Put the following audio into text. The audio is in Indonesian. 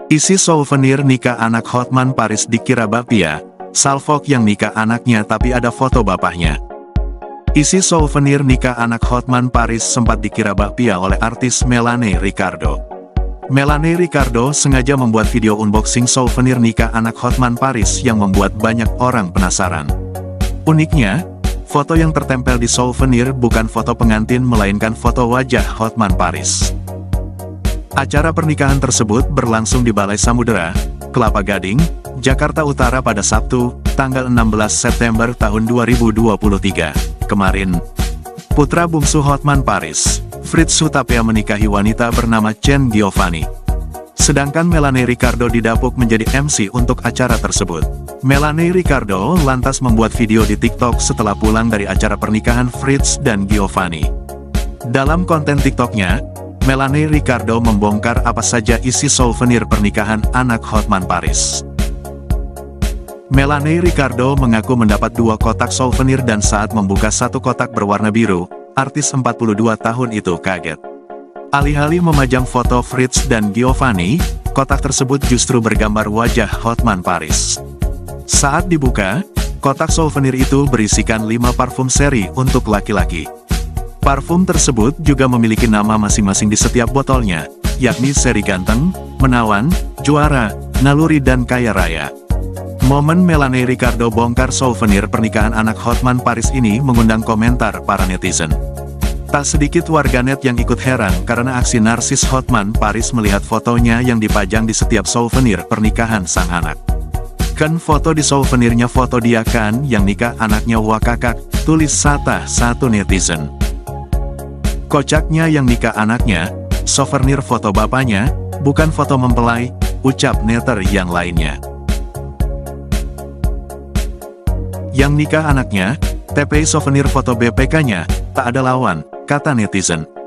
Isi souvenir nikah anak Hotman Paris dikira bakpia, salfok yang nikah anaknya tapi ada foto bapaknya. Isi souvenir nikah anak Hotman Paris sempat dikira bakpia oleh artis Melanie Ricardo. Melanie Ricardo sengaja membuat video unboxing souvenir nikah anak Hotman Paris yang membuat banyak orang penasaran. Uniknya, foto yang tertempel di souvenir bukan foto pengantin melainkan foto wajah Hotman Paris. Acara pernikahan tersebut berlangsung di Balai Samudera, Kelapa Gading, Jakarta Utara pada Sabtu, tanggal 16 September tahun 2023. Kemarin, putra bungsu Hotman Paris, Fritz Hutapea menikahi wanita bernama Chen Giovanni. Sedangkan Melanie Ricardo didapuk menjadi MC untuk acara tersebut. Melanie Ricardo lantas membuat video di TikTok setelah pulang dari acara pernikahan Fritz dan Giovanni. Dalam konten TikToknya, Melanie Ricardo membongkar apa saja isi souvenir pernikahan anak Hotman Paris. Melanie Ricardo mengaku mendapat 2 kotak souvenir dan saat membuka satu kotak berwarna biru, artis 42 tahun itu kaget. Alih-alih memajang foto Fritz dan Giovanni, kotak tersebut justru bergambar wajah Hotman Paris. Saat dibuka, kotak souvenir itu berisikan 5 parfum seri untuk laki-laki. Parfum tersebut juga memiliki nama masing-masing di setiap botolnya, yakni seri ganteng, menawan, juara, naluri dan kaya raya. Momen Melanie Ricardo bongkar souvenir pernikahan anak Hotman Paris ini mengundang komentar para netizen. Tak sedikit warganet yang ikut heran karena aksi narsis Hotman Paris melihat fotonya yang dipajang di setiap souvenir pernikahan sang anak. Kan foto di souvenirnya foto dia kan yang nikah anaknya wakakak, tulis satu netizen. Kocaknya yang nikah anaknya, souvenir foto bapaknya, bukan foto mempelai, ucap netter yang lainnya. Yang nikah anaknya, TPI souvenir foto BPK-nya, tak ada lawan, kata netizen.